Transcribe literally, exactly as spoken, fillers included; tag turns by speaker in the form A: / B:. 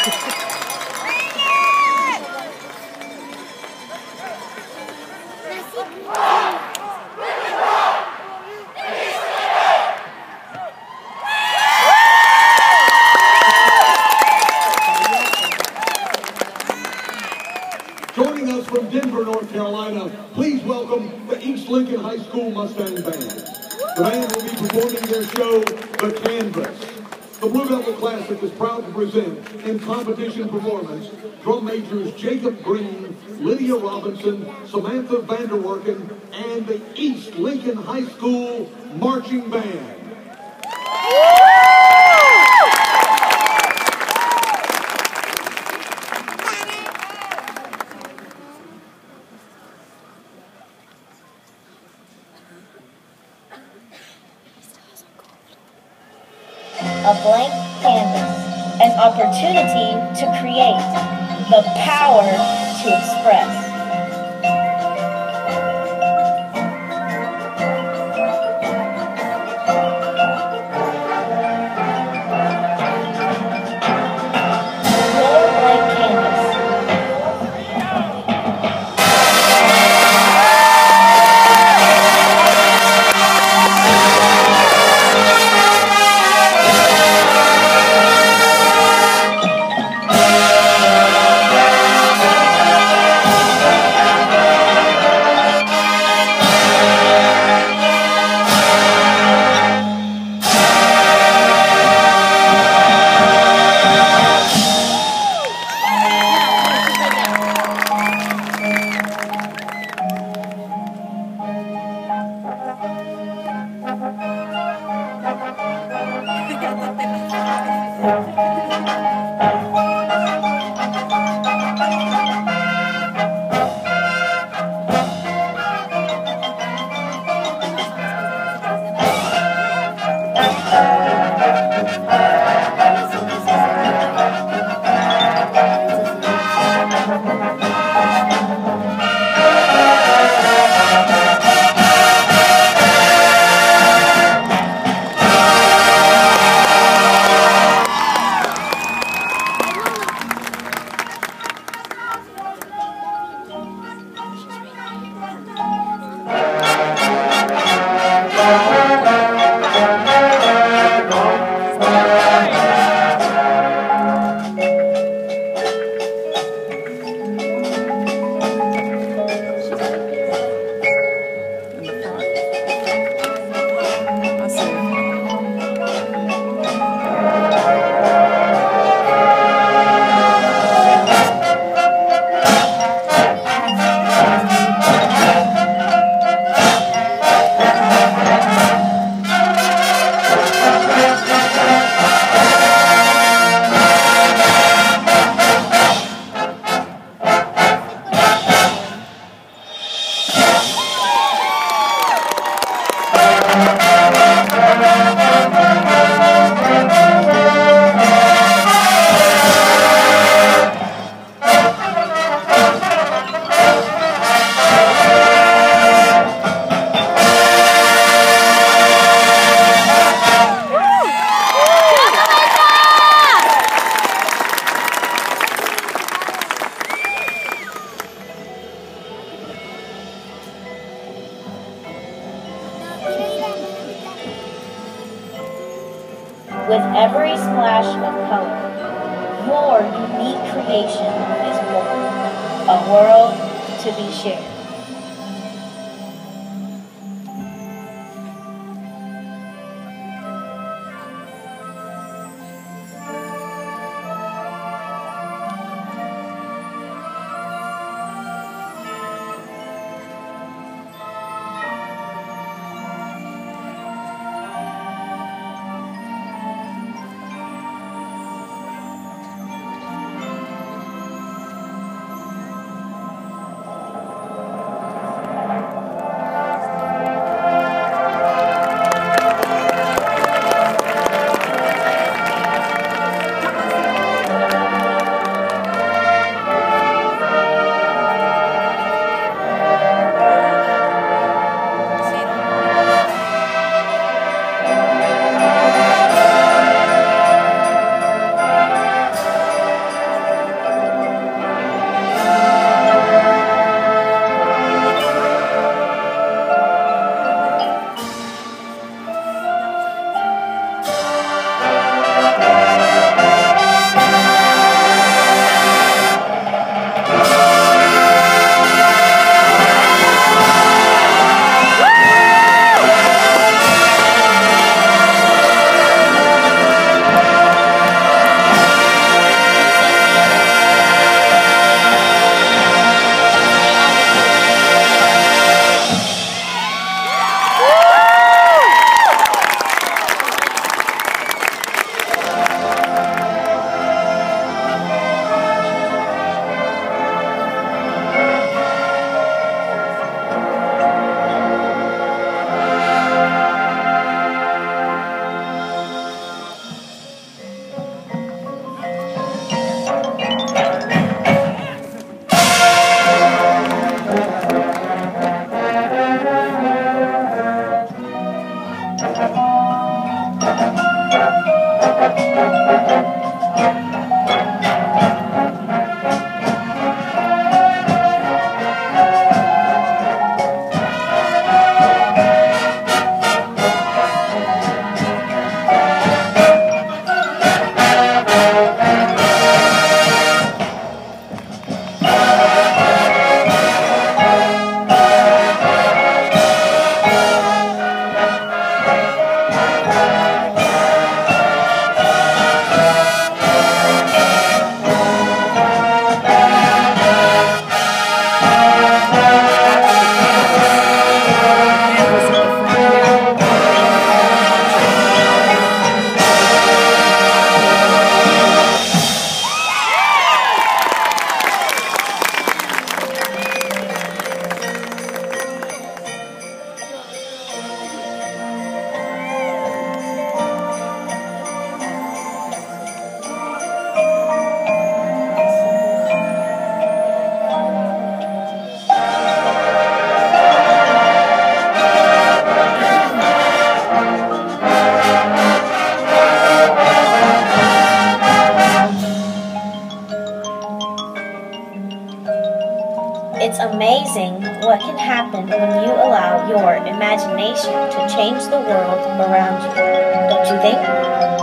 A: Joining us from Denver, North Carolina, please welcome the East Lincoln High School Mustang Band. The band will be performing their show, The Canvas. The Blue Devil Classic is proud to present, in competition performance, drum majors Jacob Green, Lydia Robinson, Samantha Vanderwerken, and the East Lincoln High School Marching Band.
B: A blank canvas, an opportunity to create, the power to express. Your blank canvas. With every splash of color, your unique creation is born, a world to be shared. It's amazing what can happen when you allow your imagination to change the world around you, don't you think?